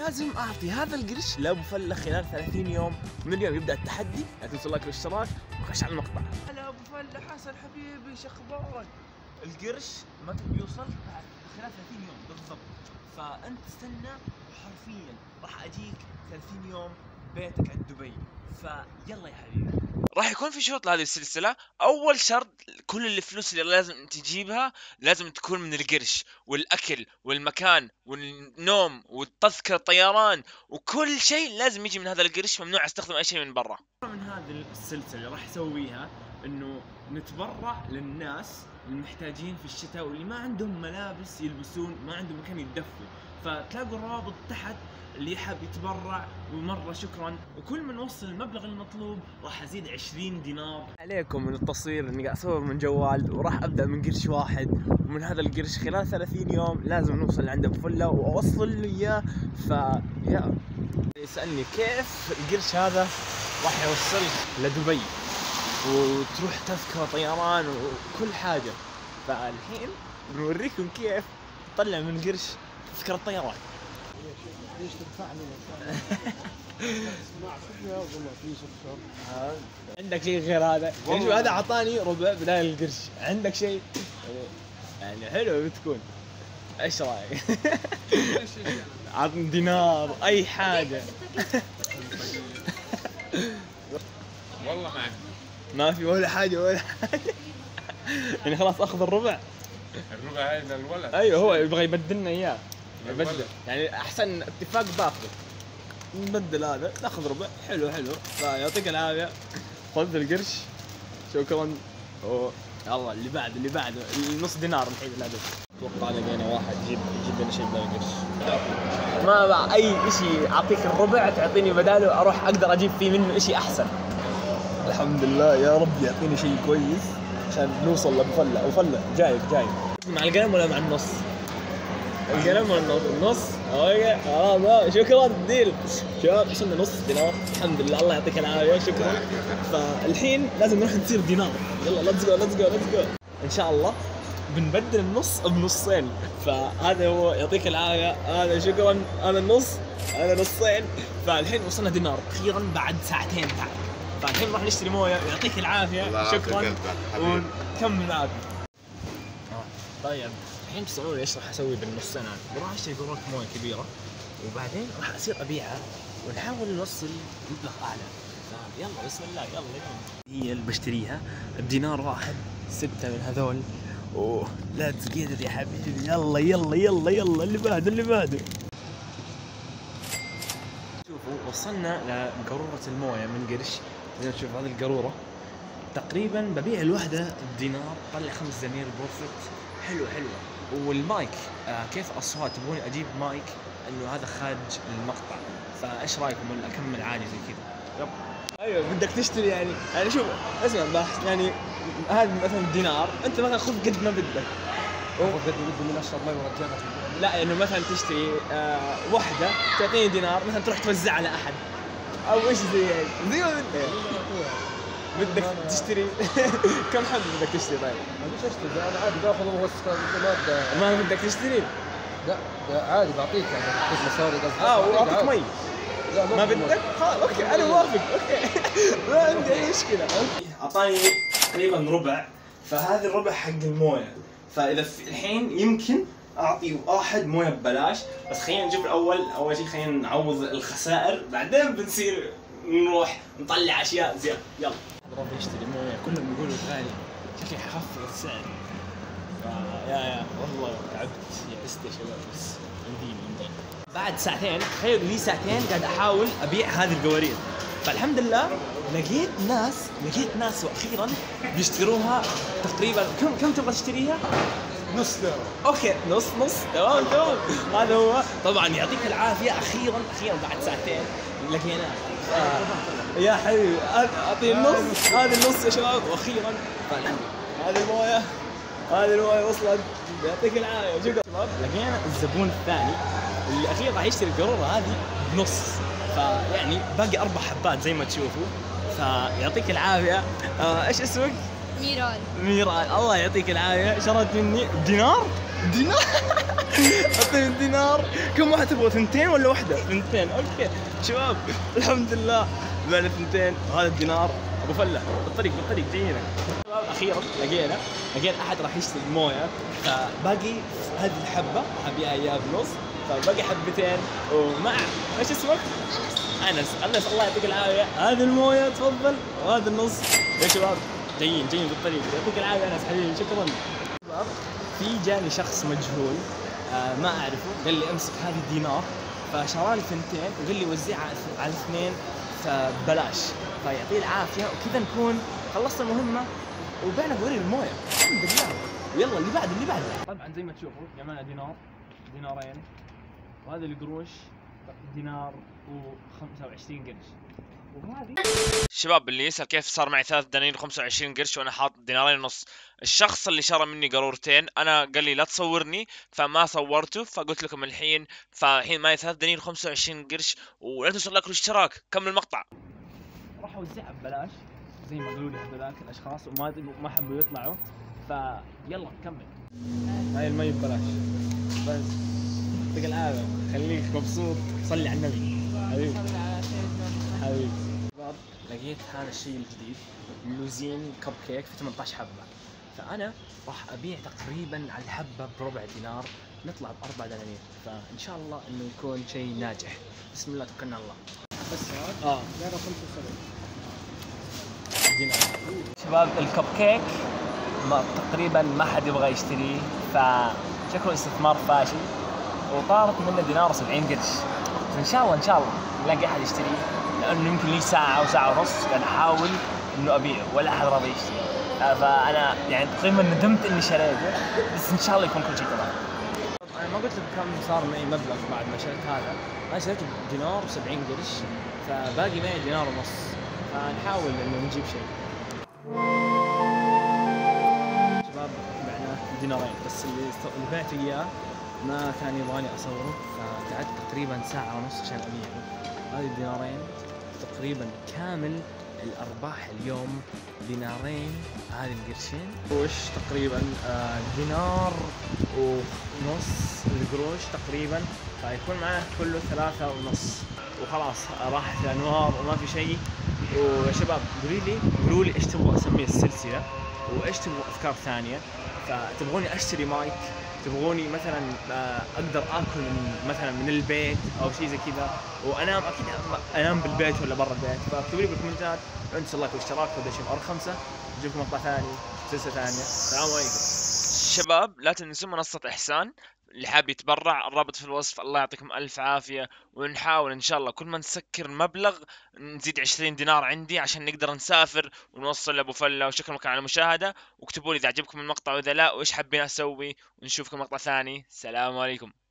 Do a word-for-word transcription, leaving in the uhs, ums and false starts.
لازم اعطي هذا القرش لابو فله خلال ثلاثين يوم من اليوم يبدا التحدي. لا تنسوا لايك والاشتراك وخش على المقطع. هلا ابو فله حسن حبيبي شو اخبارك؟ القرش ما تبي يوصل بعد خلال ثلاثين يوم بالضبط، فانت استنى وحرفيا راح اجيك ثلاثين يوم بيتك عند دبي، فيلا يا حبيبي. راح يكون في شروط لهذه السلسلة. أول شرط كل الفلوس اللي لازم تجيبها لازم تكون من القرش، والأكل والمكان والنوم والتذكرة الطيران وكل شيء لازم يجي من هذا القرش، ممنوع استخدم أي شيء من برا. من هذه السلسلة اللي راح أسويها إنه نتبرع للناس المحتاجين في الشتاء واللي ما عندهم ملابس يلبسون، ما عندهم مكان يتدفوا، فتلاقوا الرابط تحت اللي يحب يتبرع. ومرة شكرا، وكل ما نوصل المبلغ المطلوب راح ازيد عشرين دينار عليكم من التصوير اني قاعد اصور من جوال، وراح ابدا من قرش واحد، ومن هذا القرش خلال ثلاثين يوم لازم نوصل لعند ابو فله واوصل له اياه. ف يا يسالني كيف القرش هذا راح يوصلك لدبي وتروح تذكرة طيران وكل حاجة، فالحين بنوريكم كيف تطلع من قرش تذكرة طيران. ليش تدفعني؟ عندك شيء غير هذا؟ شوف هذا اعطاني ربع بدال القرش، عندك شيء يعني حلو بتكون؟ ايش رايك؟ عطني دينار اي حاجه. والله معك ما في ولا حاجه ولا حاجه يعني خلاص اخذ الربع. الربع هاي للولد. ايوه هو يبغى يبدلنا اياه، يبدل يعني احسن اتفاق باخذه، نبدل هذا ناخذ ربع. حلو حلو، فيعطيك العافيه، خذ القرش شكرا. اوه يلا اللي بعد اللي بعد النص دينار الحين. لا اتوقع لقينا واحد يجيب يجيب لنا شيء بدل القرش. ما مع اي شيء اعطيك الربع تعطيني بداله اروح اقدر اجيب فيه منه شيء احسن. الحمد لله يا رب يعطيني شيء كويس عشان نوصل لابو فله. ابو فله جايب جايب مع القلم ولا مع النص؟ القلم ولا النص؟ النص. اوكي خلاص شكرا ديل. شباب وصلنا نص دينار الحمد لله، الله يعطيك العافيه شكرا. فالحين لازم نروح نصير دينار. يلا ليتس جو ليتس جو ليتس جو. ان شاء الله بنبدل النص بنصين، فهذا هو يعطيك العافيه. هذا شكرا، هذا النص هذا نصين. فالحين وصلنا دينار اخيرا بعد ساعتين تعب. فالحين نروح نشتري مويه. يعطيك العافيه شكرا ونكمل معاكم. طيب الحين تسألوني ايش راح اسوي بالنصين هذا؟ راح اشتري قارورة مويه كبيره وبعدين راح اصير ابيعها ونحاول نوصل مبلغ اعلى. يلا بسم الله يلا يلا. هي اللي بشتريها بدينار واحد ستة من هذول. اوه لا تقيد يا حبيبي. يلا يلا يلا يلا اللي بعده اللي بعده. شوفوا وصلنا لقارورة المويه من قرش. زي ما تشوف هذه القارورة تقريبا ببيع الوحدة بدينار، طلع خمس دنانير بروفيت. حلو حلوة. والمايك آه كيف اصوات؟ تبغوني اجيب مايك انه هذا خارج المقطع، فايش رايكم ولا اكمل عادي زي كذا؟ يب ايوه بدك تشتري يعني يعني شوف اسمع بحث يعني هذا مثلا دينار، انت مثلا خذ قد ما بدك. خذ قد ما بدي من اشرب مي ورجعها. لا انه مثلا تشتري آه وحده تعطيني دينار مثلا تروح توزع على احد او ايش زي هيك زي ما بدك. بدك تشتري كم حد بدك تشتري؟ طيب ما بديش اشتري انا عادي باخذ وسكر. ما بدك تشتري؟ لا عادي بعطيك يعني بعطيك مصاري قصدي. اه واعطيك مي. ما, ما بدك؟ خلاص اوكي انا موافق اوكي ما عندي اي مشكله. اعطاني تقريبا ربع، فهذا الربع حق المويه. فاذا الحين يمكن اعطي واحد مويه ببلاش، بس خلينا نشوف الاول. اول شيء خلينا نعوض الخسائر بعدين بنصير نروح نطلع اشياء زياده. يلا ربي يشتري مويه كلهم يقولوا غالي، شكلي حخفض السعر. يا يا والله تعبت يئست يا شباب، بس يمديني يمديني. بعد ساعتين تخيلوا لي ساعتين قاعد احاول ابيع هذه القوارير، فالحمد لله لقيت ناس لقيت ناس واخيرا بيشتروها. تقريبا كم كم تبغى تشتريها؟ نص دينار. اوكي نص نص تمام تمام. هذا هو طبعا. يعطيك العافيه اخيرا اخيرا بعد ساعتين لقيناه. آه. يا حبيبي اعطي النص. هذا النص يا شباب واخيرا هذه المويه هذه المويه وصلت. يعطيك العافيه شكرا شباب. لقينا الزبون الثاني اللي اخيرا راح يشتري القاروره هذه بنص، فيعني باقي اربع حبات زي ما تشوفوا. فيعطيك العافيه. آه ايش اسمك؟ ميرال. ميرال الله يعطيك العافيه. شرت مني دينار دينار اعطيني دينار. كم واحد تبغى؟ ثنتين ولا واحدة؟ ثنتين. اوكي شباب الحمد لله بعنا ثنتين وهذا الدينار. ابو فله بالطريق بالطريق جينا شباب. اخيرا لقينا لقينا احد راح يشتري المويه، فباقي هذه الحبه ابيها اياها بنص، فباقي حبتين ومع ايش اسمك؟ انس. انس الله يعطيك العافيه. هذه المويه تفضل وهذا النص يا شباب. جايين جايين بالطريق. يعطيك العافيه انس حبيبي شكرا. شباب في جاني شخص مجهول آه ما اعرفه، قال لي امسك هذه دينار، فشرى لي ثنتين وقال لي وزعها على اثنين فبلاش، فيعطيه العافيه وكذا نكون خلصنا المهمه وبعنا قريب المويه الحمد لله. ويلا اللي بعد اللي بعد. طبعا زي ما تشوفوا جمعنا دينار دينارين، وهذا القروش دينار وخمسة وعشرين قرش، وهذه شباب اللي يسأل كيف صار معي ثلاث دنانير وخمسة وعشرين قرش وانا حاط دينارين ونص، الشخص اللي شرى مني قارورتين انا قال لي لا تصورني فما صورته، فقلت لكم الحين فالحين معي ثلاث دنانير وخمسة وعشرين قرش، ولا تنسوا لايك والاشتراك. كمل المقطع. راح اوزعها ببلاش زي ما قالوا لي هذولاك الاشخاص وما ما حبوا يطلعوا، فيلا نكمل. هاي المي ببلاش بس. يعطيك العافيه خليك مبسوط. صلي على النبي حبيبي حبيبي. شباب لقيت هذا الشيء الجديد لوزين كب كيك في ثمانية عشر حبه، فانا راح ابيع تقريبا على الحبه بربع دينار، نطلع باربع دنانير، فان شاء الله انه يكون شيء ناجح. بسم الله توكلنا على الله. بس هذا اه لعبة خمسة وسبعين دينار. شباب الكب كيك ما تقريبا ما حد يبغى يشتريه، فشكله استثمار فاشل وطارت منه دينار وسبعين قرش، فان شاء الله ان شاء الله نلاقي احد يشتريه، لانه يمكن لي ساعه او ساعه ونص قاعد احاول انه ابيعه ولا احد راضي يشتري، فانا يعني تقريبا ندمت اني شريته، بس ان شاء الله يكون كل شيء تمام. انا ما قلت لك كم صار معي مبلغ بعد ما شريت هذا، انا شريته بدينار وسبعين قرش، فباقي معي دينار ونص، فنحاول انه نجيب شيء. شباب بعنا دينارين بس اللي اللي بعته اياه ما كان يبغاني اصوره، فقعدت تقريبا ساعة ونص عشان ابيعه. هذه الدينارين تقريبا كامل الارباح اليوم دينارين، هذه القرشين وش تقريبا آه دينار ونص القروش تقريبا، فيكون معنا كله ثلاثة ونص، وخلاص راحت الانوار وما في شيء. ويا شباب قولوا لي قولوا لي ايش تبغوا اسمي السلسلة، وايش تبغوا افكار ثانية، فتبغوني اشتري مايك، تبغوني مثلا اقدر اكل من مثلا من البيت او شيء زي كذا وانام، اكيد انام بالبيت ولا برا البيت، فاكتبوا لي بالكومنتات. لا تنسوا اللايك والاشتراك. هذا شيء ار خمسة نجيبكم مقطع ثاني سلسله ثانيه. السلام عليكم شباب لا تنسوا منصة إحسان، اللي حاب يتبرع الرابط في الوصف. الله يعطيكم ألف عافية، ونحاول إن شاء الله كل ما نسكر مبلغ نزيد عشرين دينار عندي عشان نقدر نسافر ونوصل لأبو فلة. وشكرا لكم على المشاهدة، واكتبوا لي إذا عجبكم المقطع وإذا لا وإيش حابين أسوي، ونشوفكم مقطع ثاني. سلام عليكم.